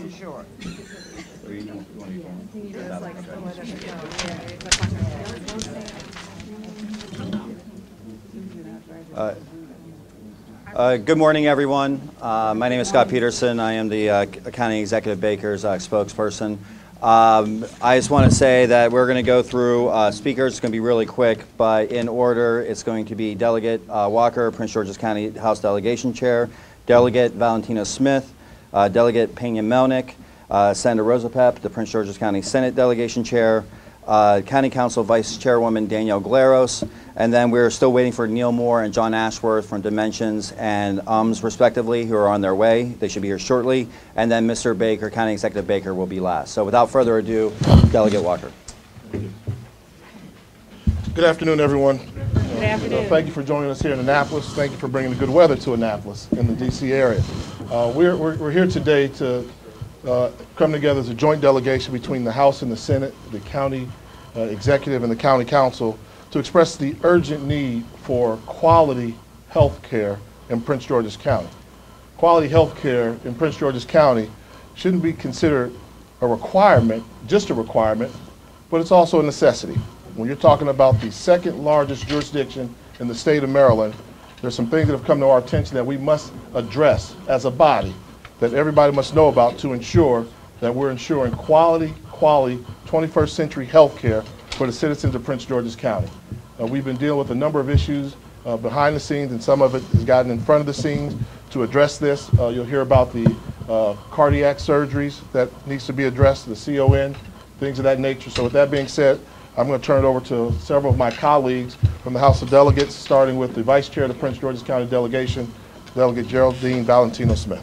too short. Good morning, everyone. My name is Scott Peterson. I am the County Executive Baker's spokesperson. I just want to say that we're going to go through speakers. It's going to be really quick, but in order, it's going to be Delegate Walker, Prince George's County House Delegation Chair, Delegate Valentina Smith, Delegate Pena Melnick, Senator Rosapep, the Prince George's County Senate Delegation Chair, County Council Vice Chairwoman Danielle Glaros, and then we're still waiting for Neil Moore and John Ashworth from Dimensions and UMS, respectively, who are on their way. They should be here shortly. And then Mr. Baker, County Executive Baker, will be last. So without further ado, Delegate Walker. Good afternoon, everyone. Good afternoon. Thank you for joining us here in Annapolis. Thank you for bringing the good weather to Annapolis in the D.C. area. We're here today to come together as a joint delegation between the House and the Senate, the County Executive and the County Council, to express the urgent need for quality health care in Prince George's County. Quality health care in Prince George's County shouldn't be considered a requirement, just a requirement, but it's also a necessity. When you're talking about the second largest jurisdiction in the state of Maryland, there's some things that have come to our attention that we must address as a body, that everybody must know about to ensure that we're ensuring quality 21st century health care for the citizens of Prince George's County. We've been dealing with a number of issues behind the scenes, and some of it has gotten in front of the scenes to address this. You'll hear about the cardiac surgeries that needs to be addressed, the CON, things of that nature. So with that being said, I'm going to turn it over to several of my colleagues from the House of Delegates, starting with the Vice Chair of the Prince George's County Delegation, Delegate Geraldine Valentino Smith.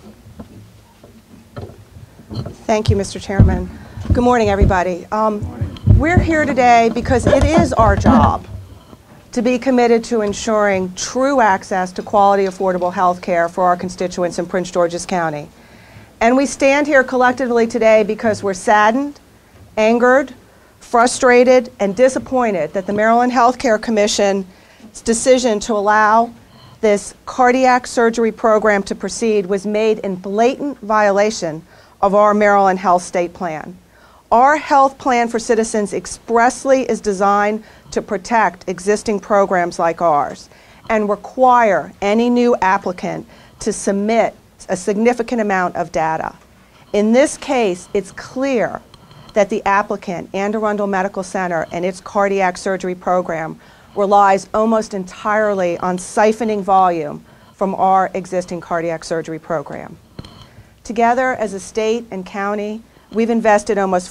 Thank you, Mr. Chairman. Good morning, everybody. We're here today because it is our job to be committed to ensuring true access to quality, affordable health care for our constituents in Prince George's County. And we stand here collectively today because we're saddened, angered, frustrated, and disappointed that the Maryland Health Care Commission's decision to allow this cardiac surgery program to proceed was made in blatant violation of our Maryland Health State Plan. Our health plan for citizens expressly is designed to protect existing programs like ours and require any new applicant to submit a significant amount of data. In this case, it's clear that the applicant, Anne Arundel Medical Center, and its cardiac surgery program relies almost entirely on siphoning volume from our existing cardiac surgery program. Together, as a state and county, we've invested almost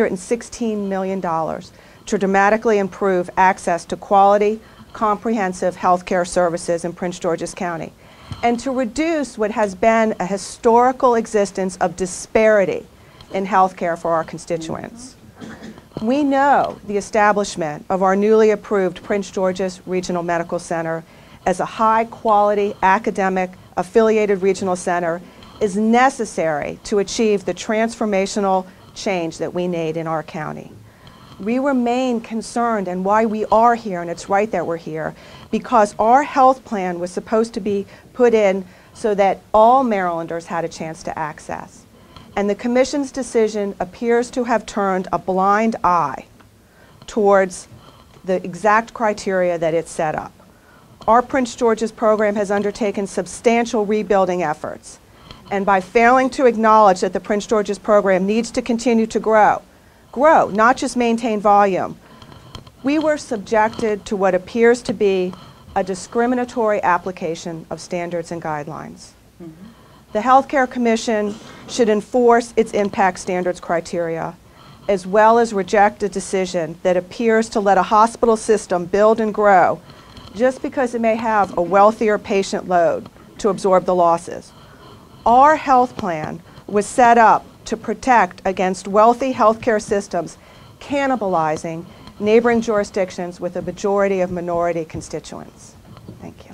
$416 million to dramatically improve access to quality, comprehensive health care services in Prince George's County, and to reduce what has been a historical existence of disparity in health care for our constituents. We know the establishment of our newly approved Prince George's Regional Medical Center as a high-quality, academic, affiliated regional center is necessary to achieve the transformational change that we need in our county. We remain concerned, and why we are here, and it's right that we're here, because our health plan was supposed to be put in so that all Marylanders had a chance to access. And the Commission's decision appears to have turned a blind eye towards the exact criteria that it set up. Our Prince George's program has undertaken substantial rebuilding efforts. And by failing to acknowledge that the Prince George's program needs to continue to grow, not just maintain volume, we were subjected to what appears to be a discriminatory application of standards and guidelines. The Health Care Commission should enforce its impact standards criteria, as well as reject a decision that appears to let a hospital system build and grow just because it may have a wealthier patient load to absorb the losses. Our health plan was set up to protect against wealthy healthcare systems cannibalizing neighboring jurisdictions with a majority of minority constituents. Thank you.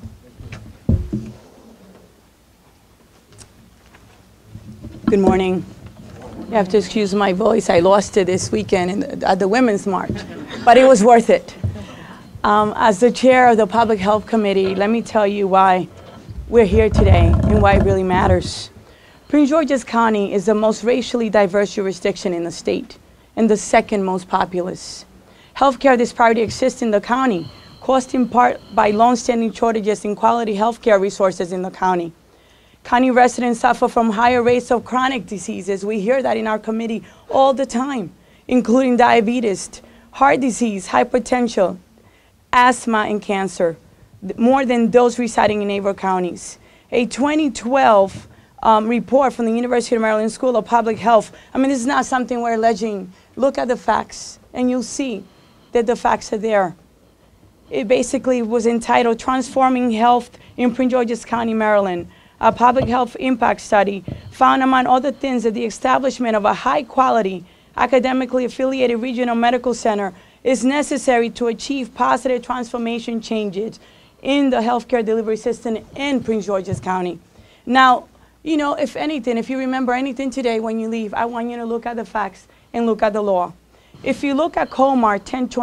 Good morning. You have to excuse my voice. I lost it this weekend at the Women's March, but it was worth it. As the chair of the Public Health Committee, let me tell you why we're here today and why it really matters. Prince George's County is the most racially diverse jurisdiction in the state and the second most populous. Healthcare disparity exists in the county, caused in part by long-standing shortages in quality healthcare resources in the county. County residents suffer from higher rates of chronic diseases. We hear that in our committee all the time, including diabetes, heart disease, hypertension, asthma, and cancer, more than those residing in neighbor counties. A 2012 report from the University of Maryland School of Public Health, I mean, this is not something we're alleging. Look at the facts, and you'll see that the facts are there. It basically was entitled Transforming Health in Prince George's County, Maryland. A public health impact study found, among other things, that the establishment of a high-quality, academically affiliated regional medical center is necessary to achieve positive transformation changes in the healthcare delivery system in Prince George's County. Now, you know, if anything, if you remember anything today when you leave, I want you to look at the facts and look at the law. If you look at COMAR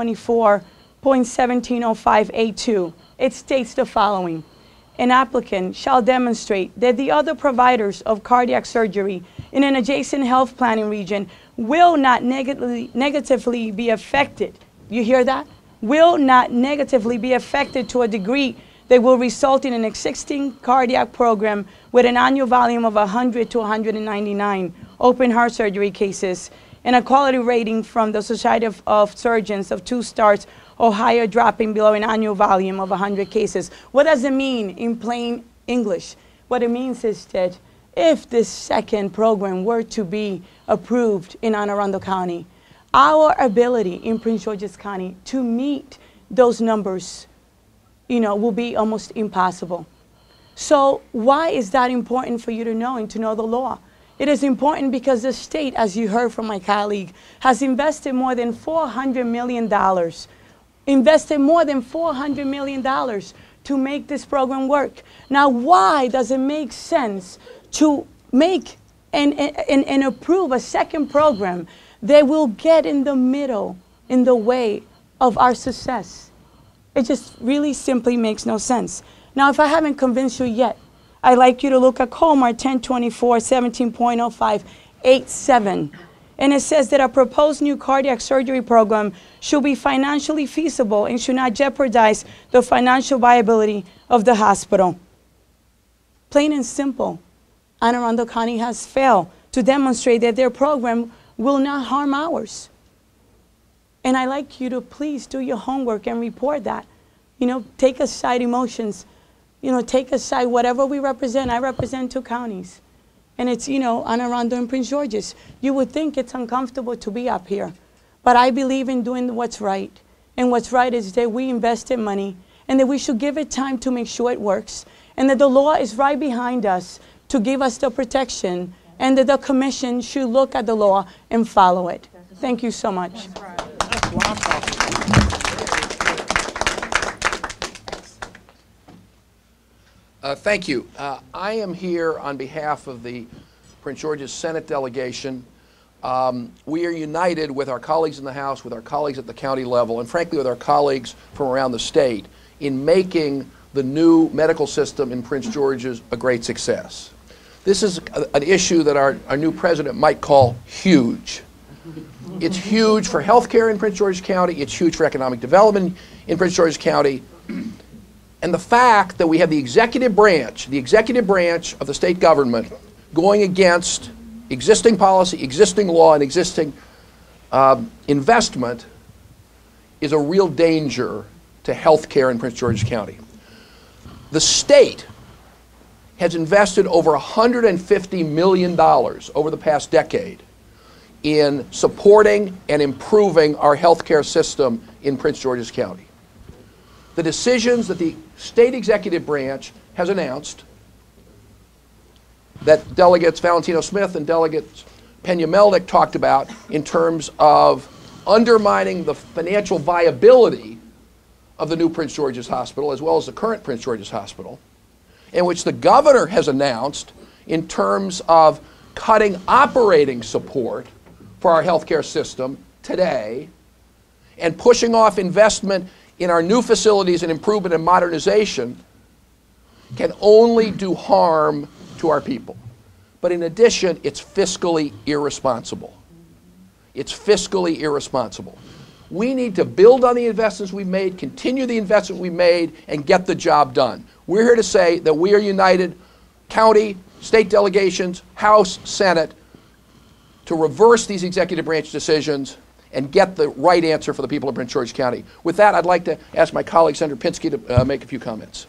1024.1705A2, it states the following: an applicant shall demonstrate that the other providers of cardiac surgery in an adjacent health planning region will not negatively be affected. You hear that? Will not negatively be affected to a degree that will result in an existing cardiac program with an annual volume of 100 to 199 open heart surgery cases and a quality rating from the Society of Surgeons of 2 stars or higher, dropping below an annual volume of 100 cases. What does it mean in plain English? What it means is that if this second program were to be approved in Anne Arundel County, our ability in Prince George's County to meet those numbers, you know, will be almost impossible. So why is that important for you to know and to know the law? It is important because the state, as you heard from my colleague, has invested more than $400 million to make this program work. Now, why does it make sense to make and approve a second program that will get in the middle, in the way of our success? It just really simply makes no sense. Now, if I haven't convinced you yet, I'd like you to look at COMAR 1024.17.0587. And it says that a proposed new cardiac surgery program should be financially feasible and should not jeopardize the financial viability of the hospital. Plain and simple, Anne Arundel County has failed to demonstrate that their program will not harm ours. And I'd like you to please do your homework and report that. You know, take aside emotions. You know, take aside whatever we represent. I represent 2 counties. And it's, you know, Anne Arundel and Prince George's. You would think it's uncomfortable to be up here. But I believe in doing what's right. And what's right is that we invested money and that we should give it time to make sure it works. And that the law is right behind us to give us the protection. And that the commission should look at the law and follow it. Thank you so much. Thank you. I am here on behalf of the Prince George's Senate delegation. We are united with our colleagues in the House, with our colleagues at the county level, and frankly with our colleagues from around the state in making the new medical system in Prince George's a great success. This is an issue that our new president might call huge. It's huge for healthcare in Prince George's County. It's huge for economic development in Prince George's County. And the fact that we have the executive branch of the state government going against existing policy, existing law, and existing investment is a real danger to healthcare in Prince George's County. The state has invested over $150 million over the past decade in supporting and improving our healthcare system in Prince George's County. The decisions that the state executive branch has announced, that Delegates Valentino Smith and Delegates Pena-Melnick talked about in terms of undermining the financial viability of the new Prince George's Hospital as well as the current Prince George's Hospital, in which the governor has announced in terms of cutting operating support for our healthcare system today and pushing off investment in our new facilities and improvement and modernization, can only do harm to our people. but in addition, it's fiscally irresponsible. It's fiscally irresponsible. We need to build on the investments we've made, continue the investment we made, and get the job done. We're here to say that we are united, county, state delegations, House, Senate, to reverse these executive branch decisions and get the right answer for the people of Prince George's County. With that, I'd like to ask my colleague, Senator Pinsky, to make a few comments.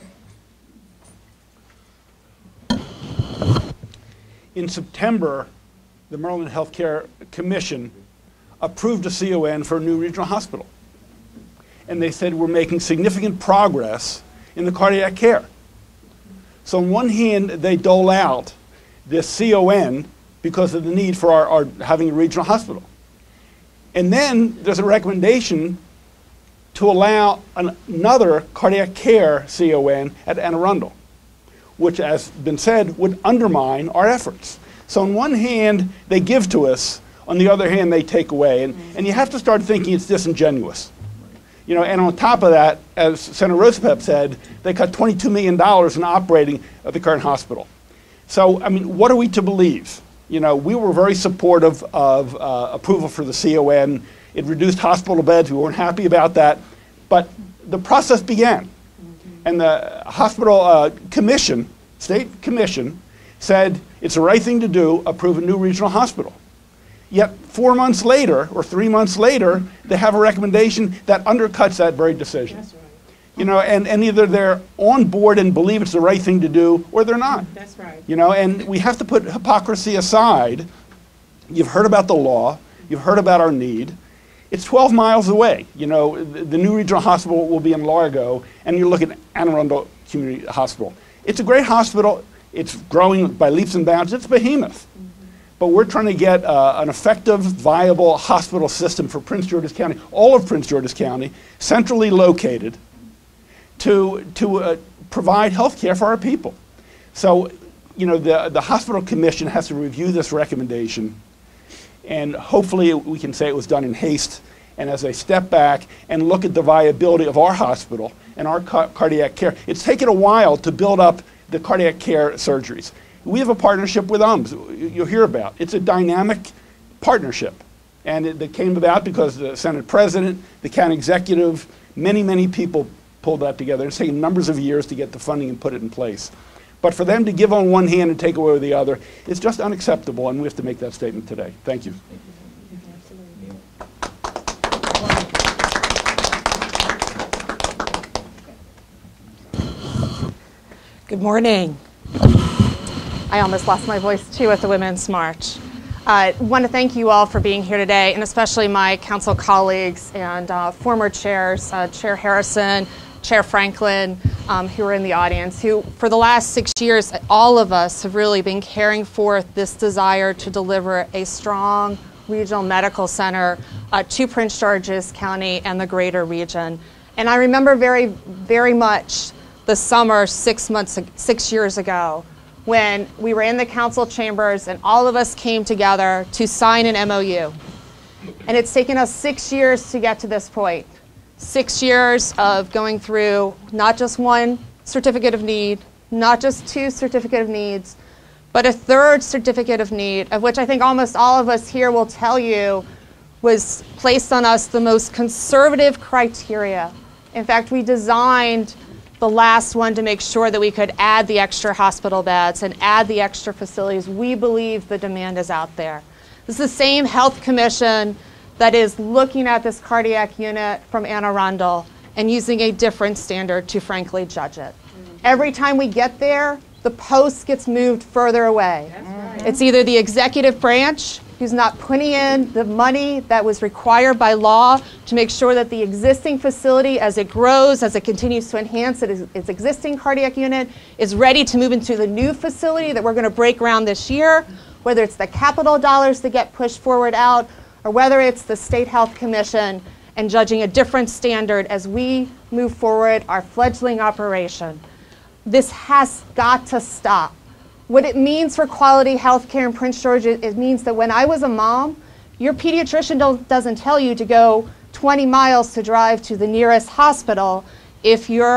In September, the Maryland Healthcare Commission approved a CON for a new regional hospital. And they said we're making significant progress in the cardiac care. So on one hand, they dole out this CON because of the need for our having a regional hospital. And then there's a recommendation to allow another cardiac care CON at Anne Arundel, which, as been said, would undermine our efforts. So on one hand, they give to us, on the other hand, they take away. And you have to start thinking it's disingenuous. You know, and on top of that, as Senator Rosapep said, they cut $22 million in operating of the current hospital. So, I mean, what are we to believe? You know, we were very supportive of approval for the CON. It reduced hospital beds. We weren't happy about that. But the process began. And the hospital commission, state commission, said it's the right thing to do, approve a new regional hospital. Yet 4 months later, or 3 months later, they have a recommendation that undercuts that very decision. That's right. You know, and either they're on board and believe it's the right thing to do, or they're not. That's right. You know, and we have to put hypocrisy aside. You've heard about the law. You've heard about our need. It's 12 miles away. You know, the new regional hospital will be in Largo, and you look at Anne Arundel Community Hospital. It's a great hospital. It's growing by leaps and bounds. It's a behemoth. But we're trying to get an effective, viable hospital system for Prince George's County, all of Prince George's County, centrally located, to provide health care for our people. So, you know, the hospital commission has to review this recommendation, and hopefully we can say it was done in haste. And as they step back and look at the viability of our hospital and our cardiac care, it's taken a while to build up the cardiac care surgeries. We have a partnership with UMS, you'll hear about. It's a dynamic partnership. And it came about because the Senate President, the county executive, many people pulled that together. It's taken numbers of years to get the funding and put it in place. But for them to give on one hand and take away with the other, it's just unacceptable, and we have to make that statement today. Thank you. Good morning. I almost lost my voice too at the Women's March. I want to thank you all for being here today, and especially my council colleagues and former chairs, Chair Harrison, Chair Franklin, who are in the audience, who for the last 6 years, all of us have really been carrying forth this desire to deliver a strong regional medical center to Prince George's County and the greater region. And I remember very much the summer 6 years ago, when we were in the council chambers and all of us came together to sign an MOU. And it's taken us 6 years to get to this point. 6 years of going through not just one certificate of need, not just two certificate of needs, but a third certificate of need, of which I think almost all of us here will tell you was placed on us the most conservative criteria. In fact, we designed the last one to make sure that we could add the extra hospital beds and add the extra facilities. We believe the demand is out there. This is the same health commission that is looking at this cardiac unit from Anne Arundel and using a different standard to frankly judge it. Every time we get there, the post gets moved further away. Right. It's either the executive branch who's not putting in the money that was required by law to make sure that the existing facility, as it grows, as it continues to enhance its existing cardiac unit, is ready to move into the new facility that we're going to break ground this year, whether it's the capital dollars that get pushed forward out, or whether it's the State Health Commission and judging a different standard as we move forward our fledgling operation. This has got to stop. What it means for quality health care in Prince George, it means that when I was a mom, your pediatrician doesn't tell you to go 20 miles to drive to the nearest hospital if your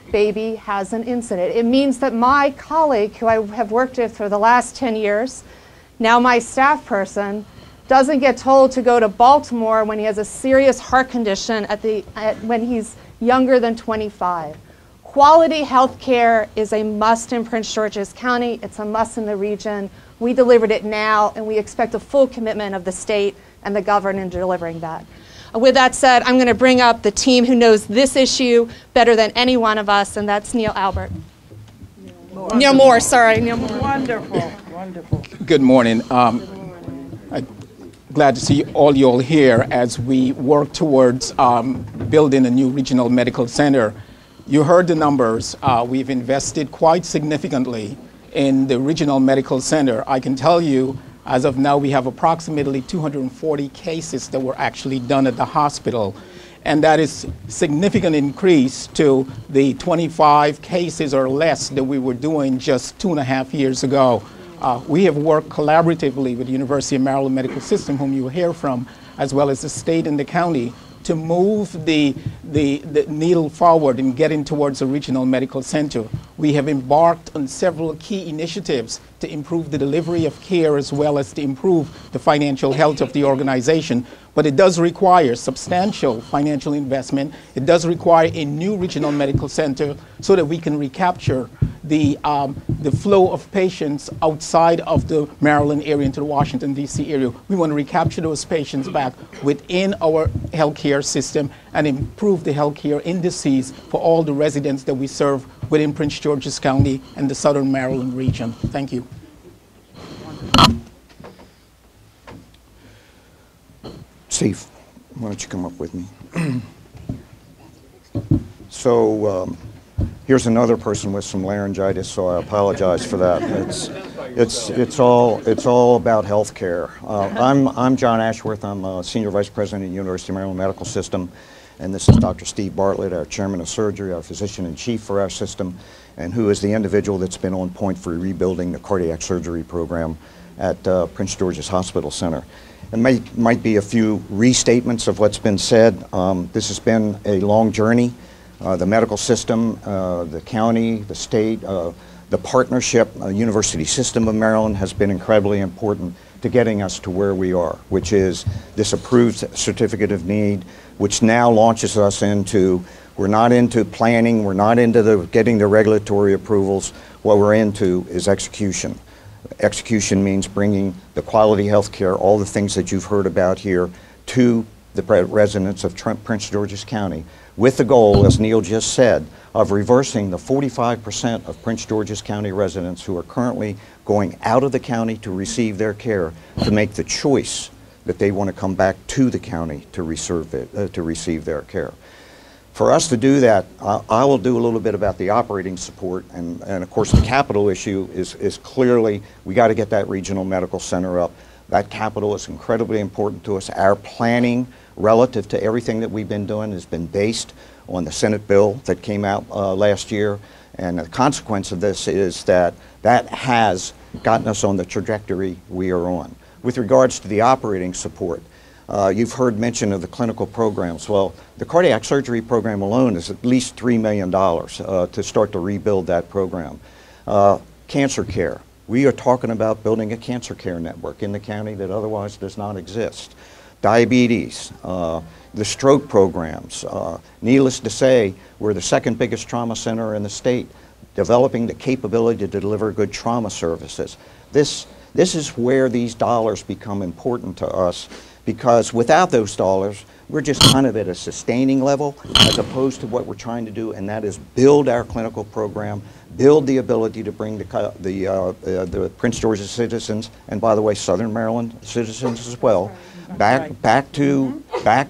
baby has an incident. It means that my colleague, who I have worked with for the last 10 years, now my staff person, doesn't get told to go to Baltimore when he has a serious heart condition when he's younger than 25. Quality health care is a must in Prince George's County. It's a must in the region. We delivered it now, and we expect a full commitment of the state and the governor in delivering that. With that said, I'm going to bring up the team who knows this issue better than any one of us, and that's Neil Albert. Neil Moore, sorry. Neil Moore. Wonderful, wonderful. Good morning. Glad to see all you all here as we work towards building a new regional medical center. You heard the numbers. We've invested quite significantly in the regional medical center. I can tell you, as of now, we have approximately 240 cases that were actually done at the hospital. And that is a significant increase to the 25 cases or less that we were doing just 2.5 years ago. We have worked collaboratively with the University of Maryland Medical System, whom you will hear from, as well as the state and the county, to move the needle forward in getting towards a regional medical center. We have embarked on several key initiatives to improve the delivery of care as well as to improve the financial health of the organization. But it does require substantial financial investment. It does require a new regional medical center so that we can recapture the flow of patients outside of the Maryland area into the Washington, D.C. area. We want to recapture those patients back within our healthcare system and improve the healthcare indices for all the residents that we serve within Prince George's County and the Southern Maryland region. Thank you. Steve, why don't you come up with me? So here's another person with some laryngitis, so I apologize for that. It's all about health care. I'm John Ashworth. I'm a Senior Vice President at the University of Maryland Medical System, and this is Dr. Steve Bartlett, our Chairman of Surgery, our Physician-in-Chief for our system, and who is the individual that's been on point for rebuilding the cardiac surgery program at Prince George's Hospital Center. There might be a few restatements of what's been said. This has been a long journey. The medical system, the county, the state, the partnership, University System of Maryland has been incredibly important to getting us to where we are, which is this approved certificate of need, which now launches us into, we're not into planning, we're not into getting the regulatory approvals. What we're into is execution. Execution means bringing the quality health care, all the things that you've heard about here, to the residents of Prince George's County, with the goal, as Neil just said, of reversing the 45% of Prince George's County residents who are currently going out of the county to receive their care, to make the choice that they want to come back to the county to receive their care. For us to do that, I will do a little bit about the operating support, and of course the capital issue is clearly, we got to get that regional medical center up. That capital is incredibly important to us. Our planning relative to everything that we've been doing has been based on the Senate bill that came out last year, and the consequence of this is that that has gotten us on the trajectory we are on. With regards to the operating support, you've heard mention of the clinical programs. Well, the cardiac surgery program alone is at least $3 million to start to rebuild that program. Cancer care. We are talking about building a cancer care network in the county that otherwise does not exist. Diabetes, the stroke programs. Needless to say, we're the second biggest trauma center in the state, developing the capability to deliver good trauma services. This is where these dollars become important to us, because without those dollars, we're just kind of at a sustaining level as opposed to what we're trying to do, and that is build our clinical program, build the ability to bring the Prince George's citizens, and by the way, Southern Maryland citizens as well, back to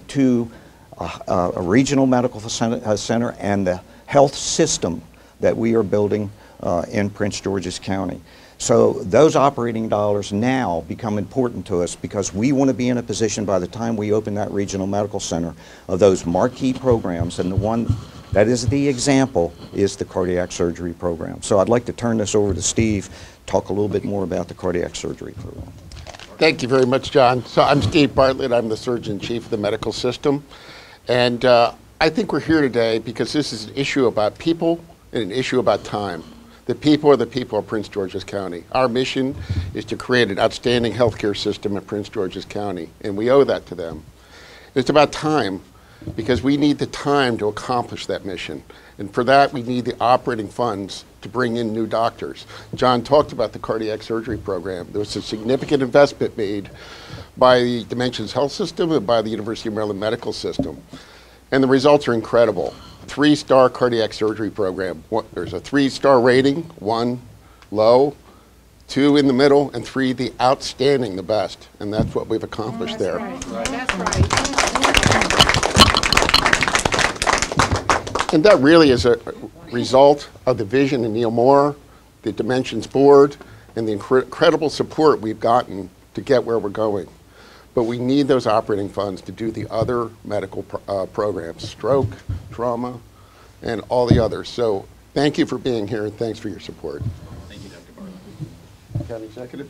a regional medical center and the health system that we are building in Prince George's County. So those operating dollars now become important to us because we want to be in a position by the time we open that regional medical center of those marquee programs, and the one that is the example is the cardiac surgery program. So I'd like to turn this over to Steve, talk a little bit more about the cardiac surgery program. Thank you very much, John. So I'm Steve Bartlett. I'm the Surgeon Chief of the medical system. And I think we're here today because this is an issue about people and an issue about time. The people are the people of Prince George's County. Our mission is to create an outstanding healthcare system in Prince George's County, and we owe that to them. It's about time, because we need the time to accomplish that mission. And for that, we need the operating funds to bring in new doctors. John talked about the cardiac surgery program. There was a significant investment made by the Dimensions Health System and by the University of Maryland Medical System. And the results are incredible. 3-star cardiac surgery program. There's a 3-star rating, 1 low, 2 in the middle, and 3 the outstanding, the best. And that's what we've accomplished there. Right. That's right. And that really is a result of the vision of Neil Moore, the Dimensions Board, and the incredible support we've gotten to get where we're going. But we need those operating funds to do the other medical programs, stroke, trauma, and all the others. So thank you for being here, and thanks for your support. Thank you, Dr. Bartlett. County Executive.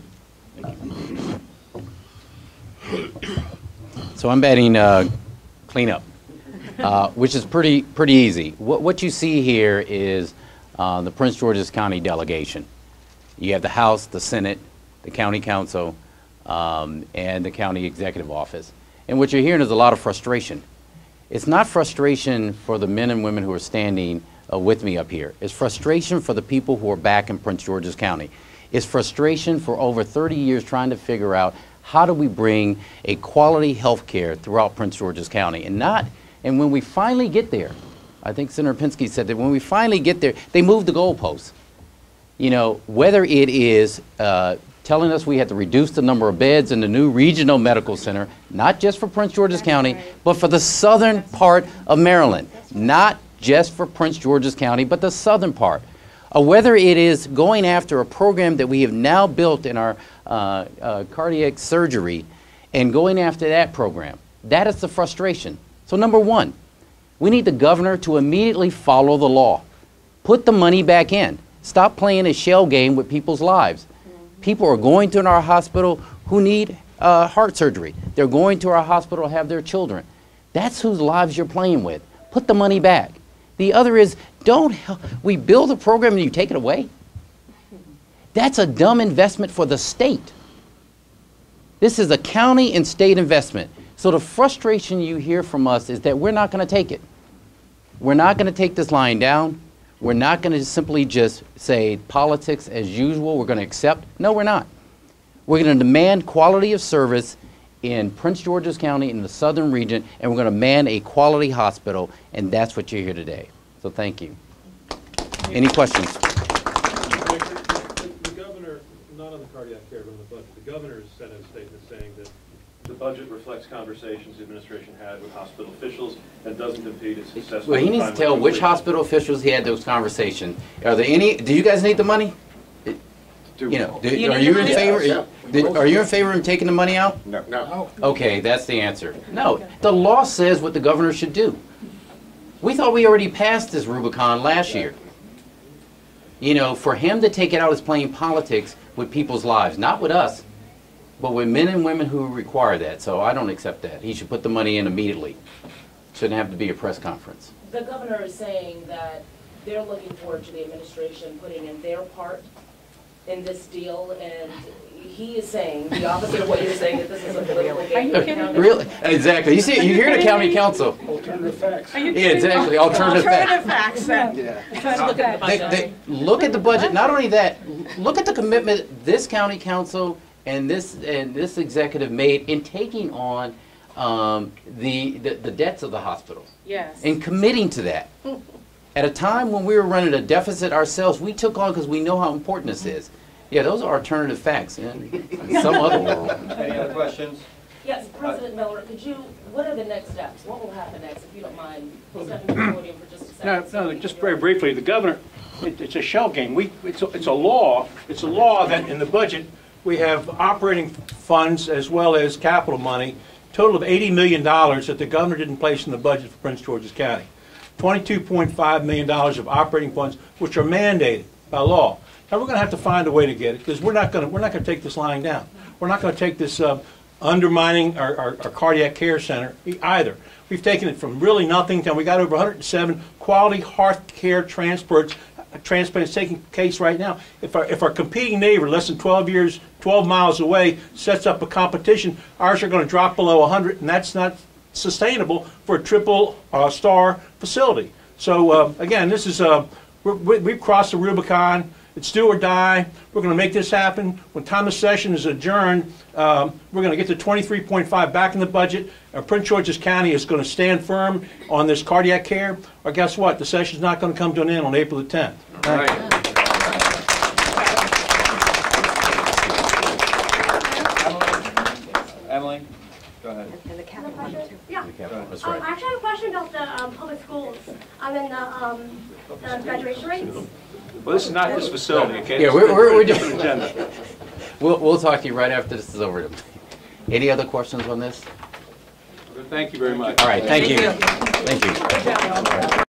Thank you. So I'm betting cleanup. Which is pretty easy. What you see here is the Prince George's County delegation. You have the House, the Senate, the County Council, and the County Executive Office. And what you're hearing is a lot of frustration. It's not frustration for the men and women who are standing with me up here. It's frustration for the people who are back in Prince George's County. It's frustration for over 30 years trying to figure out how do we bring a quality health care throughout Prince George's County. And when we finally get there, I think Senator Pinsky said that when we finally get there, they move the goalposts. You know, whether it is telling us we have to reduce the number of beds in the new regional medical center, not just for Prince George's County, but for the southern part of Maryland. Not just for Prince George's County, but the southern part. Whether it is going after a program that we have now built in our cardiac surgery and going after that program. That is the frustration. So number one, we need the governor to immediately follow the law. Put the money back in. Stop playing a shell game with people's lives. People are going to our hospital who need heart surgery. They're going to our hospital to have their children. That's whose lives you're playing with. Put the money back. The other is, we build a program and you take it away. That's a dumb investment for the state. This is a county and state investment. So the frustration you hear from us is that we're not going to take it. We're not going to take this lying down. We're not going to simply just say politics as usual. We're going to accept. No, we're not. We're going to demand quality of service in Prince George's County in the southern region, and we're going to demand a quality hospital, and that's what you're here today. So thank you. Any questions? The governor, not on the cardiac care, but on the budget, the governor sent a statement saying that the budget reflects conversations the administration had with hospital officials and doesn't impede its successful. Well, he needs to tell which hospital officials he had those conversations. Are there any? Do you guys need the money? You know, are you in favor? Yeah. Are you in favor of taking the money out? No. No. Okay, that's the answer. No, the law says what the governor should do. We thought we already passed this Rubicon last year. You know, for him to take it out is playing politics with people's lives, not with us, but with men and women who require that. So I don't accept that. He should put the money in immediately. Shouldn't have to be a press conference. The governor is saying that they're looking forward to the administration putting in their part in this deal, and he is saying the opposite of what you're saying, that this is a political game. Really? Exactly. You see, you hear the county council. Alternative facts. Yeah, exactly. Alternative facts. Yeah. Look at the budget. Look at the budget. Not only that, look at the commitment this county council and this executive made in taking on the debts of the hospital. Yes. And committing to that. At a time when we were running a deficit ourselves, we took on because we know how important this is. Yeah, those are alternative facts in some other world. Any other questions? Yes, President Miller, what are the next steps? What will happen next, if you don't mind stepping to the podium for just a second? No, just very briefly, the governor, it's a shell game. It's a law. It's a law that in the budget we have operating funds as well as capital money, total of $80 million that the governor didn't place in the budget for Prince George's County. $22.5 million of operating funds, which are mandated by law. Now we're going to have to find a way to get it, because we're not going to take this lying down. We're not going to take this undermining our cardiac care center either. We've taken it from really nothing to we got over 107 quality heart care transports transplant is taking place right now. If our competing neighbor, less than 12 miles away, sets up a competition, ours are going to drop below 100, and that's not sustainable for a triple star facility. So again, this is we've crossed the Rubicon. It's do or die. We're going to make this happen. When time of session is adjourned, we're going to get the 23.5 back in the budget. Prince George's County is going to stand firm on this cardiac care. Or guess what? The session's not going to come to an end on April the 10th. All right. Emily, go ahead. Yeah. That's right. I actually have a question about the public schools and the graduation rates. Well, this is not this facility, okay? Yeah, we're doing different agenda. We'll talk to you right after this is over. Any other questions on this? Thank you very much. All right, thank you. Thank you.